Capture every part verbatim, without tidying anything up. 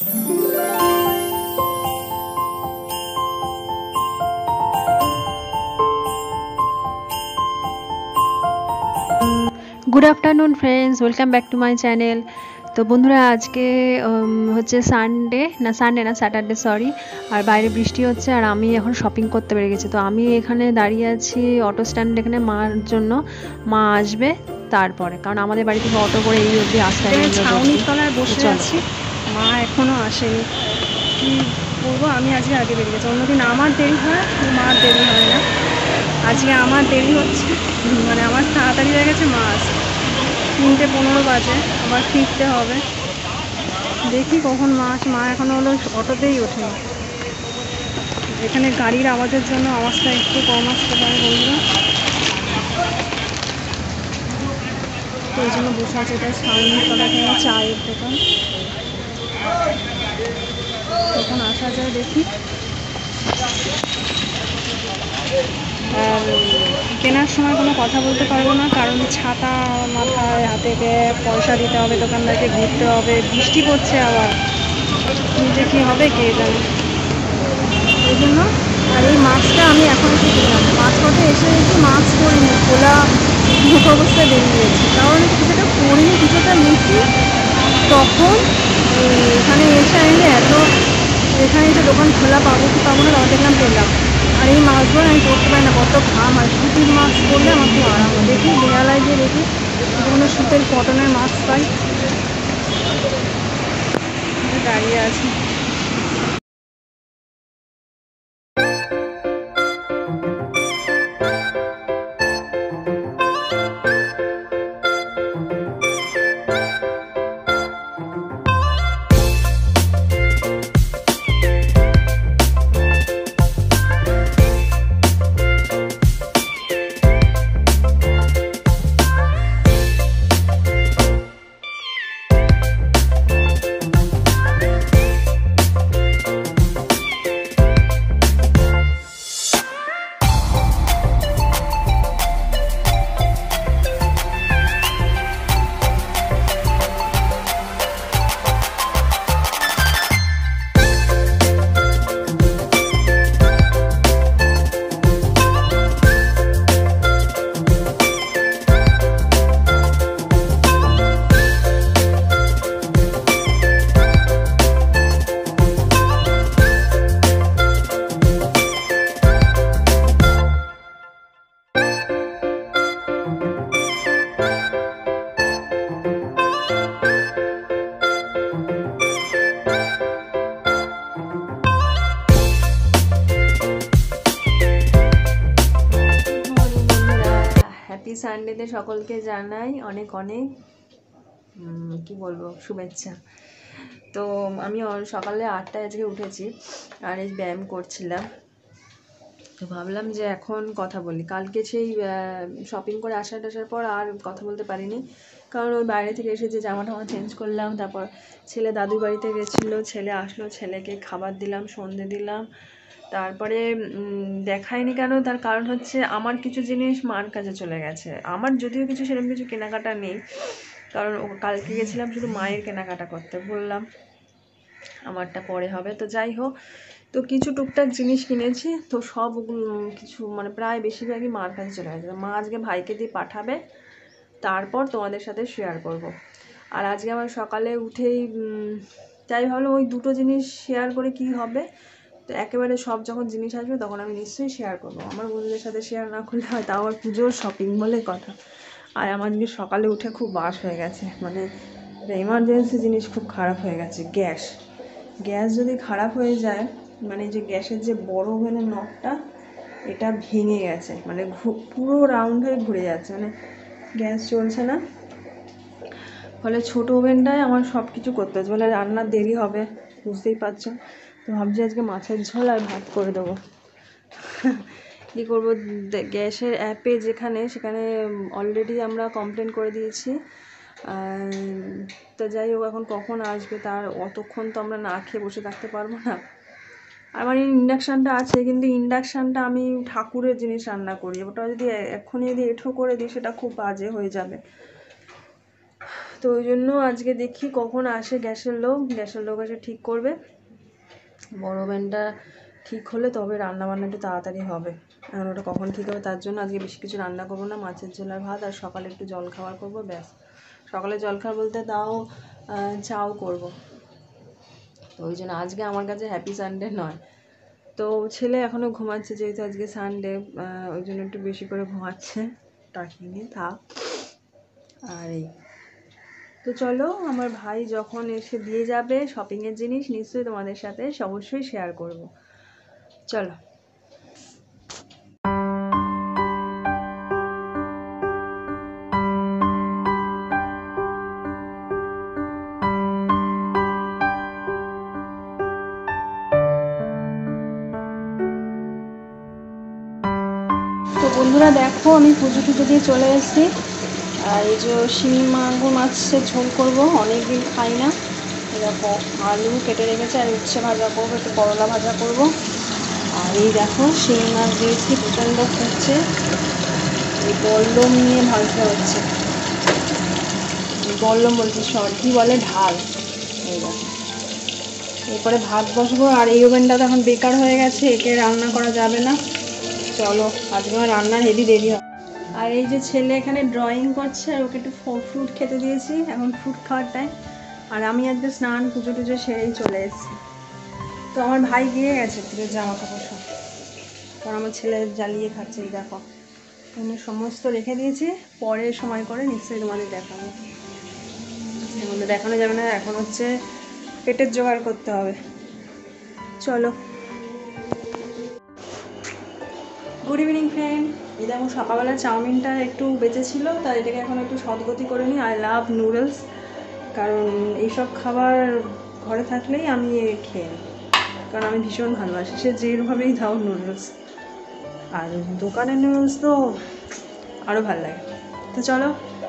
Good afternoon friends, welcome back to my channel. तो बंधुरा आज के হচ্ছে সানডে না সানডে না স্যাটারডে সরি, আর বাইরে বৃষ্টি হচ্ছে আর আমি এখন শপিং করতে বেরিয়ে গেছি। তো আমি এখানে দাঁড়িয়ে আছি অটো স্ট্যান্ড, এখানে মার জন্য। মা আসবে তারপরে, কারণ আমাদের বাড়ি থেকে অটো করে এই অবধি আসতে হয়। ছাউনির তলায় বসে আছি, মা এখনো আসেনি। কি বলবো, আমি আজকে আগে বেরিয়ে গেছি। অন্যদিন আমার দেরি হয়, মার দেরি হয় না। আজকে আমার দেরি হচ্ছে, মানে আমার তাড়াতাড়ি হয়ে গেছে। মা আসে তিনটে পনেরো বাজে, আবার ফিরতে হবে। দেখি কখন মা আসে। মা এখনো হলো অটোতেই ওঠেনি। এখানে গাড়ির আওয়াজের জন্য আওয়াজটা একটু কম আসতে পারে বন্ধুরা, তো এই জন্য বসে আছে। এটা সামনের তলাতে চায়ের দোকান। এখন আসা যায় দেখি। আর কেনার সময় কোনো কথা বলতে পারবো না, কারণ ছাতা মাথায়, হাতে ব্যাগ, পয়সা দিতে হবে, দোকানদারকে ঘুরতে হবে, বৃষ্টি পড়ছে আবার, যে কী হবে কে জানে। এই জন্য আর এই মাস্কটা আমি এখন এসে কিনলাম। মাস্ক পথে এসে দেখি মাস্ক পরিনি, খোলা মুখ অবস্থায় বেরিয়ে গেছি। কারণ কিছুটা পরিনি, কিছুটা নিচ্ছি। তখন এখানে এসে আমি এত এখানে এসে দোকান খোলা পাবো কি পাবো না, তখন দেখলাম পেলাম। আর এই মাস্কগুলো আমি পরতে পারি না, কত ঘাম হয়। সুতির মাস্ক পরলে আমার খুব আরাম হয়। দেখি বেহালায় গিয়ে দেখি কোনো সুতির কটনের মাস্ক পাই। দাঁড়িয়ে আছি। হ্যাপি সানডেতে সকলকে জানাই অনেক অনেক কি বলবো শুভেচ্ছা। তো আমি সকালে আটটায় আজকে উঠেছি আর এই ব্যায়াম করছিলাম। তো ভাবলাম যে এখন কথা বলি। কালকে সেই শপিং করে আসার আসার পর আর কথা বলতে পারিনি, কারণ ওই বাইরে থেকে এসে যে জামা টামা চেঞ্জ করলাম। তারপর ছেলে দাদুর বাড়িতে গেছিলো, ছেলে আসলো, ছেলেকে খাবার দিলাম, সন্ধে দিলাম। তারপরে দেখায়নি কেন, তার কারণ হচ্ছে আমার কিছু জিনিস মার কাছে চলে গেছে। আমার যদিও কিছু সেরকম কিছু কেনাকাটা নেই, কারণ কালকে গেছিলাম শুধু মায়ের কেনাকাটা করতে। বললাম আমারটা পরে হবে। তো যাই হোক, তো কিছু টুকটাক জিনিস কিনেছি। তো সব কিছু মানে প্রায় বেশিরভাগই মার কাছে চলে গেছে। মা আজকে ভাইকে দিয়ে পাঠাবে, তারপর তোমাদের সাথে শেয়ার করব। আর আজকে আমার সকালে উঠেই তাই ভাবলাম ওই দুটো জিনিস শেয়ার করে কি হবে। তো একেবারে সব যখন জিনিস আসবে তখন আমি নিশ্চয়ই শেয়ার করবো। আমার বন্ধুদের সাথে শেয়ার না করলে হয়, তাও আবার পুজোর শপিং বলে কথা। আর আমার দিকে সকালে উঠে খুব বাস হয়ে গেছে, মানে এমার্জেন্সি জিনিস খুব খারাপ হয়ে গেছে। গ্যাস গ্যাস যদি খারাপ হয়ে যায়, মানে যে গ্যাসের যে বড় ওভেনের নবটা, এটা ভেঙে গেছে, মানে পুরো রাউন্ড হয়ে ঘুরে যাচ্ছে, মানে গ্যাস চলছে না। ফলে ছোটো ওভেনটায় আমার সব কিছু করতে হচ্ছে, বলে রান্নার দেরি হবে, বুঝতেই পারছো। তো ভাবছি আজকে মাছের ঝোল আর ভাত করে দেবো। কী করবো, গ্যাসের অ্যাপে যেখানে সেখানে অলরেডি আমরা কমপ্লেন করে দিয়েছি। তো যাই হোক, এখন কখন আসবে তার অতক্ষণ তো আমরা না খেয়ে বসে থাকতে পারবো না। আমার ইন্ডাকশানটা আছে, কিন্তু ইন্ডাকশানটা আমি ঠাকুরের জিনিস রান্না করি, ওটা যদি এক্ষুনি যদি এঁঠো করে দিই সেটা খুব বাজে হয়ে যাবে। তো তো ওই জন্য আজকে দেখি কখন আসে গ্যাসের লোক, গ্যাসের লোক এসে ঠিক করবে। বড় ওভেনটা ঠিক হলে তবে রান্না বান্না একটু তাড়াতাড়ি হবে। আর ওটা কখন ঠিক হবে তার জন্য আজকে বেশি কিছু রান্না করবো না, মাছের ঝোল আর ভাত, আর সকালে একটু জল খাবার করবো, ব্যাস। সকালে জল খাবার বলতে তাও চাও করবো। তো ওই জন্য আজকে আমার কাছে হ্যাপি সানডে নয়। তো ছেলে এখনও ঘুমাচ্ছে, যেহেতু আজকে সানডে, ওই জন্য একটু বেশি করে ঘুমাচ্ছে, তাকে নিয়ে থাক। আর এই তো চলো, আমার ভাই যখন এসে দিয়ে যাবে শপিংয়ের জিনিস নিশ্চয়ই তোমাদের সাথে অবশ্যই শেয়ার করব। চলো। তো বন্ধুরা দেখো, আমি পুজো টুজো দিয়ে চলে এসেছি। আর এই যে শিঙি মাগুর মাছের ঝোল করবো, অনেকদিন খাই না। দেখো আলু কেটে রেখেছে, আর উচ্ছে ভাজা করবো, একটু করলা ভাজা করব। আর এই দেখো শিঙি মাছ দিয়েছি, প্রচণ্ড ফুটছে, এই বল্লম নিয়ে ভাজতে হচ্ছে। বল্লম বলছি, সরি কী বলে, ঢাল। এই দেখো, এরপরে ভাত বসবো। আর এই ওভেনটা তো এখন বেকার হয়ে গেছে, একে রান্না করা যাবে না। চলো, আজকে আমার রান্নার হেভি দেরি হয়। আর এই যে ছেলে এখানে ড্রয়িং করছে, আর ওকে একটু ফ্রুট খেতে দিয়েছি, এখন ফ্রুট খাওয়ার টাইম। আর আমি আজকে স্নান পুজো টুজো সেরেই চলে এসেছি। তো আমার ভাই দিয়ে গেছে পুজোর জামা কাপড় সব, কারণ আমার ছেলে জ্বালিয়ে খাচ্ছে। এই দেখো এখানে সমস্ত রেখে দিয়েছি, পরে সময় করে নিশ্চয়ই তোমাদের দেখাবো। এর মধ্যে দেখানো যাবে না, এখন হচ্ছে পেটের জোগাড় করতে হবে। চলো। Good evening friend. এই দেখো সকালবেলা চাউমিনটা একটু বেঁচে ছিল, তাই এটাকে এখন একটু সদগতি করে নিই। আই লাভ নুডলস, কারণ এইসব খাবার ঘরে থাকলেই আমি খেয়ে নিই, কারণ আমি ভীষণ ভালোবাসি, সে যেভাবেই দাও নুডলস। আর দোকানের নুডলস তো আরও ভালো লাগে। তো চলো।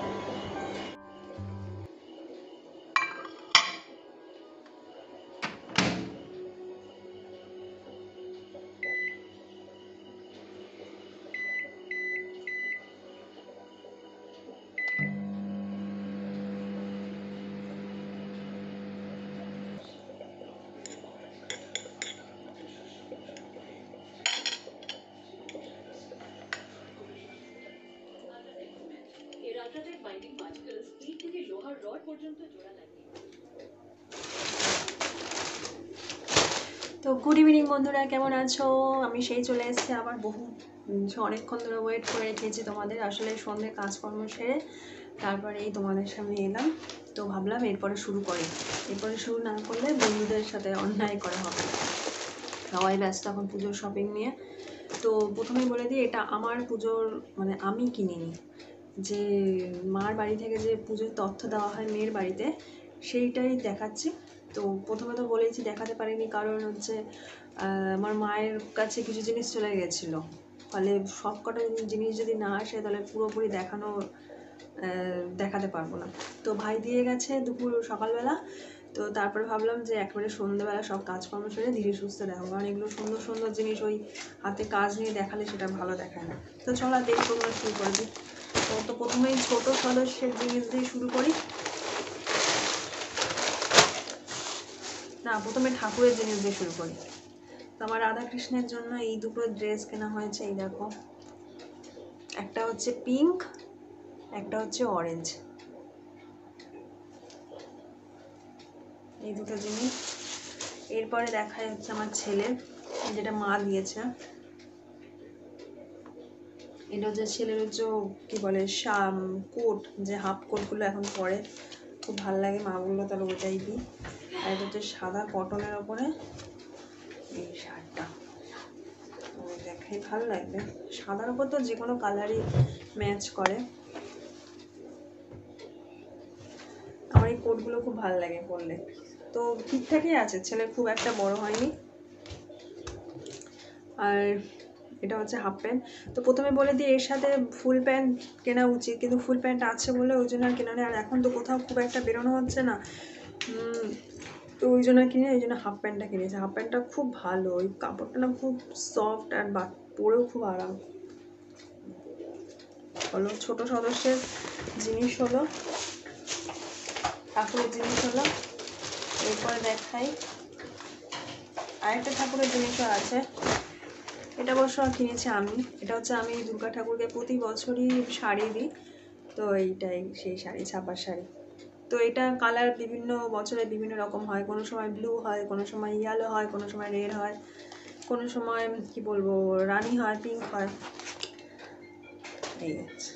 তো গুড ইভিনিং বন্ধুরা, কেমন আছো? আমি সেই চলে এসেছি আবার, বহু অনেকক্ষণ ধরে ওয়েট করে রেখেছি তোমাদের। আসলে সন্ধ্যে কাজকর্ম সেরে তারপরে এই তোমাদের সামনে এলাম। তো ভাবলাম এরপরে শুরু করি, এরপরে শুরু না করলে বন্ধুদের সাথে অন্যায় করা হবে। সবাই ব্যস্ত এখন পুজোর শপিং নিয়ে। তো প্রথমেই বলে দিই, এটা আমার পুজোর, মানে আমি কিনিনি, যে মার বাড়ি থেকে যে পুজোর তথ্য দেওয়া হয় মেয়ের বাড়িতে, সেইটাই দেখাচ্ছি। তো প্রথমে তো বলেইছি দেখাতে পারিনি, কারণ হচ্ছে আমার মায়ের কাছে কিছু জিনিস চলে গেছিলো, ফলে সব কটা জিনিস যদি না আসে তাহলে পুরোপুরি দেখানো দেখাতে পারবো না। তো ভাই দিয়ে গেছে দুপুর সকালবেলা, তো তারপরে ভাবলাম যে একবারে সন্ধ্যেবেলা সব কাজকর্ম সেরে ধীরে সুস্থে দেখাবো, কারণ এগুলো সুন্দর সুন্দর জিনিস ওই হাতে কাজ নিয়ে দেখালে সেটা ভালো দেখায় না। তো চলো দেরি করবো না, শুরু করে দিই। তো তো প্রথমেই ছোট সদস্যের জিনিস দিয়ে শুরু করি না, প্রথমে ঠাকুরের জিনিস দিয়ে শুরু করি। তো আমার রাধাকৃষ্ণের জন্য এই দুটো ড্রেস কেনা হয়েছে। এই দেখো, একটা হচ্ছে পিঙ্ক, একটা হচ্ছে অরেঞ্জ, এই দুটো জিনিস। এরপরে দেখায় হচ্ছে আমার ছেলের, যেটা মা দিয়েছে। এটা হচ্ছে ছেলের হচ্ছে কি বলে কোট, যে হাফ কোটগুলো এখন পরে খুব ভালো লাগে, মাগুলো তাহলে ওটাই দিই। আর এটা হচ্ছে সাদা কটনের ওপরে এই শার্টটা, দেখাই ভালো লাগবে। সাদার উপর তো যে কোনো কালারই ম্যাচ করে। আমার এই কোটগুলো খুব ভালো লাগে পরলে। তো ঠিকঠাকই আছে, ছেলে খুব একটা বড় হয়নি। আর এটা হচ্ছে হাফ প্যান্ট। তো প্রথমে বলে দিই এর সাথে ফুল প্যান্ট কেনা উচিত, কিন্তু ফুল প্যান্ট আছে বলে ওই জন্য আর কেনা নেই। আর এখন তো কোথাও খুব একটা বেরোনো হচ্ছে না, তো ওই জন্য কিনে, ওই জন্য হাফ প্যান্টটা কিনেছি। হাফ প্যান্টটা খুব ভালো, ওই কাপড়টা না খুব সফট, আর বা পরেও খুব আরাম। হলো ছোট সদস্যের জিনিস হলো ঠাকুরের জিনিস হলো। এরপরে দেখাই আরেকটা ঠাকুরের জিনিসও আছে। এটা অবশ্য কিনেছি আমি। এটা হচ্ছে আমি দুর্গা ঠাকুরকে প্রতি বছরই শাড়ি দিই, তো এইটাই সেই শাড়ি, ছাপার শাড়ি। তো এটা কালার বিভিন্ন বছরে বিভিন্ন রকম হয়, কোনো সময় ব্লু হয়, কোনো সময় ইয়েলো হয়, কোনো সময় রেড হয়, কোনো সময় কি বলবো রানি হয়, পিঙ্ক হয়। এই আছে।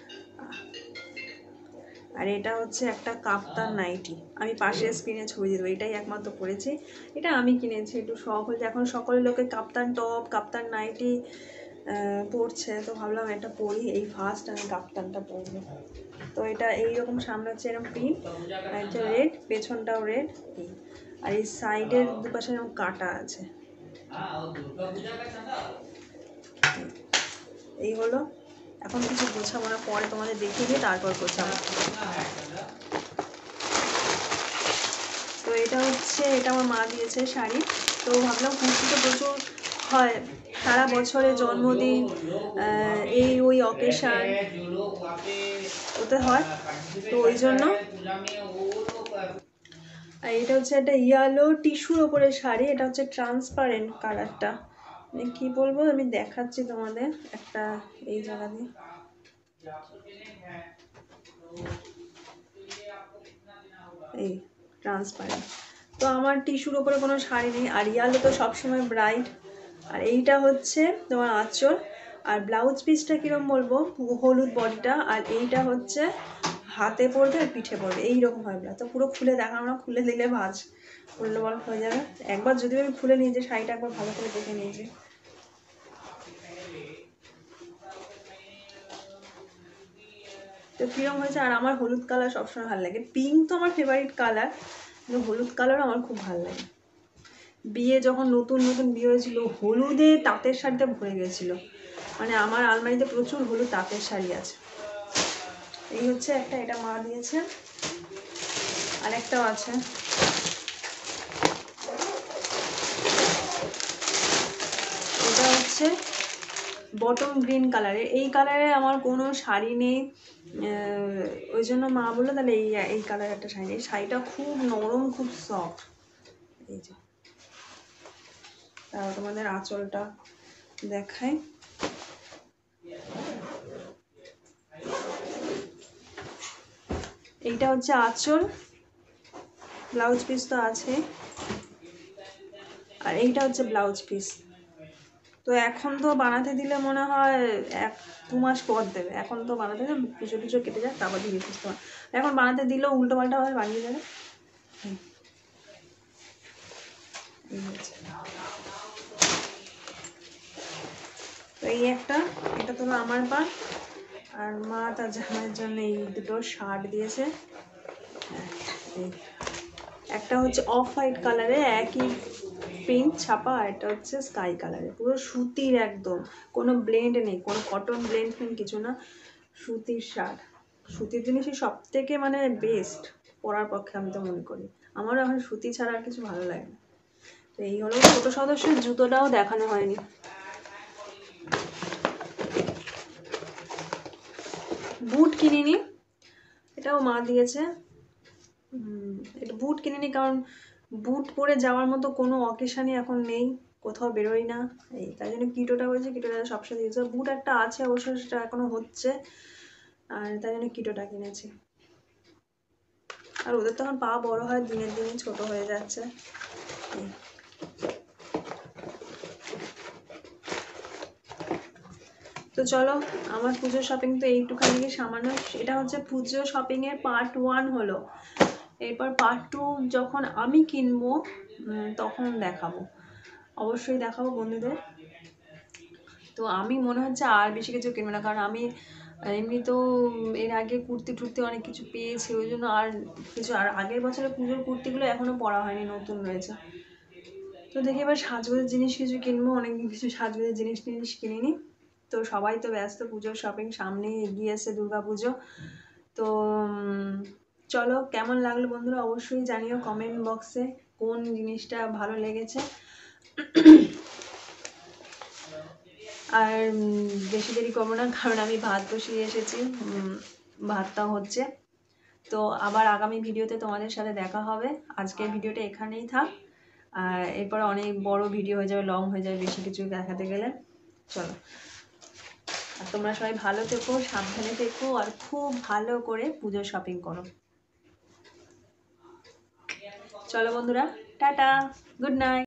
আর এটা হচ্ছে একটা কাপ্তান নাইটি, আমি পাশে স্ক্রিনে ছবি দেবো, এটাই একমাত্র পরেছি। এটা আমি কিনেছি, একটু শখ হয়েছে, এখন সকলের লোকে কাপ্তান টপ কাপ্তান নাইটি পরছে, তো ভাবলাম এটা পরি, এই ফার্স্ট আমি কাপ্তানটা পরবো। তো এটা এইরকম সামনে হচ্ছে এরকম প্রিন্ট, আর এটা রেড, পেছনটাও রেড, এই আর এই সাইডের দুপাশে এরকম কাটা আছে। এই হলো। এখন কিছু গোছাবো না, পরে তোমাদের দেখিয়ে দিয়ে তারপর গোছাবো। তো এটা হচ্ছে, এটা আমার মা দিয়েছে শাড়ি। তো ভাবলাম কুর্তি তো প্রচুর হয় সারা বছরে, জন্মদিন, এই ওই অকেশান ওতে হয়, তো ওই জন্য। আর এটা হচ্ছে একটা ইয়েলো টিস্যুর ওপরে শাড়ি, এটা হচ্ছে ট্রান্সপারেন্ট কালারটা, কি বলবো আমি দেখাচ্ছি তোমাদের একটা এই জায়গা দিয়ে। এই ট্রান্সপারেন্ট। তো আমার টিস্যুর ওপরে কোনো শাড়ি নেই, আর ইয়ালো তো সবসময় ব্রাইট। আর এইটা হচ্ছে তোমার আঁচল, আর ব্লাউজ পিসটা কিরম বলবো, হলুদ বডিটা, আর এইটা হচ্ছে হাতে পরবে আর পিঠে পরবে, এইরকম হয়। তো পুরো খুলে দেখানো না, খুলে দিলে ভাজ উল্টো পাল্ট হয়ে যাবে। একবার যদি আমি খুলে নিয়েছি শাড়িটা, একবার ভালো করে দেখে নিয়েছি। তো কিরম হয়েছে। আর আমার হলুদ কালার সবসময় ভালো লাগে, পিঙ্ক তো আমার ফেভারিট কালার, কিন্তু হলুদ কালারও আমার খুব ভালো লাগে। বিয়ে যখন নতুন নতুন বিয়ে হয়েছিল, হলুদে তাঁতের শাড়িতে ভরে গেছিলো, মানে আমার আলমারিতে প্রচুর হলুদ তাঁতের শাড়ি আছে। এই হচ্ছে একটা, এটা মা দিয়েছে, আর একটাও আছে। এটা হচ্ছে বটম গ্রিন কালারের, এই কালারে আমার কোনো শাড়ি নেই, ওই জন্য মা বললো তাহলে এই এই কালার একটা শাড়ি। এই শাড়িটা খুব নরম, খুব সফট। এই যে তারপর তোমাদের আঁচলটা দেখাই। এইটা হচ্ছে আঁচল, ব্লাউজ পিস তো আছে, আর এইটা হচ্ছে ব্লাউজ পিস। তো এখন তো বানাতে দিলে মনে হয় এক দু মাস পর দেবে, এখন তো বানাতে দিলে পুজো টুজো কেটে যায়, তারপর দিয়ে বুঝতে পারে। এখন বানাতে দিলেও উল্টো পাল্টা ভাবে বানিয়ে যাবে। তো এই একটা, এটা তো আমার পা, আর মা তার জামাইয়ের জন্য এই দুটো শার্ট দিয়েছে। একটা হচ্ছে অফ হোয়াইট কালারে একই প্রিন্ট ছাপা, আর এটা হচ্ছে স্কাই কালারে, পুরো সুতির, একদম কোনো ব্লেন্ড নেই, কোনো কটন ব্লেন্ড ফ্লেন্ড কিছু না, সুতির শার্ট। সুতির জিনিসই সব থেকে মানে বেস্ট পরার পক্ষে, আমি তো মনে করি। আমারও এখন সুতি ছাড়া আর কিছু ভালো লাগে না। তো এই হলো। ছোট সদস্যের জুতোটাও দেখানো হয়নি। বুট কিনিনি, এটাও মা দিয়েছে। এটা বুট কিনিনি কারণ বুট পরে যাওয়ার মতো কোনো অকেশানই এখন নেই, কোথাও বেরোই না, এই তাই জন্য কিটোটা হয়েছে, কিটোটা সবসময় দিয়েছে। বুট একটা আছে অবশ্য, সেটা এখনো হচ্ছে, আর তাই জন্য কিটোটা কিনেছি। আর ওদের তখন পা বড় হয়, দিনের দিনে ছোট হয়ে যাচ্ছে। তো চলো, আমার পুজোর শপিং তো এইটুখানি সামান্য। এটা হচ্ছে পুজো শপিং এর পার্ট ওয়ান হলো। এরপর পার্ট টু যখন আমি কিনবো তখন দেখাবো, অবশ্যই দেখাবো বন্ধুদের। তো আমি মনে হচ্ছে আর বেশি কিছু কিনবো না, কারণ আমি এমনি তো এর আগে কুর্তি টুর্তি অনেক কিছু পেয়েছি, ওই জন্য আর কিছু, আর আগের বছরের পুজোর কুর্তিগুলো এখনো পরা হয়নি, নতুন রয়েছে। তো দেখি এবার সাজগোজের জিনিস কিছু কিনবো, অনেক কিছু সাজগোজের জিনিস টিনিস কিনিনি। তো সবাই তো ব্যস্ত, পুজোর শপিং সামনে এগিয়ে এসে দুর্গা পুজো। তো চলো, কেমন লাগলো বন্ধুরা অবশ্যই জানিও কমেন্ট বক্সে, কোন জিনিসটা ভালো লেগেছে। আর বেশি দেরি করবো না, কারণ আমি ভাত বসিয়ে এসেছি, ভাতটা হচ্ছে। তো আবার আগামী ভিডিওতে তোমাদের সাথে দেখা হবে। আজকের ভিডিওটা এখানেই থাক, আর এরপরে অনেক বড় ভিডিও হয়ে যাবে, লং হয়ে যাবে বেশি কিছু দেখাতে গেলে। চলো, আর তোমরা সবাই ভালো থেকো, সাবধানে থেকো, আর খুব ভালো করে পুজোর শপিং করো। চলো বন্ধুরা, টাটা, গুড নাইট।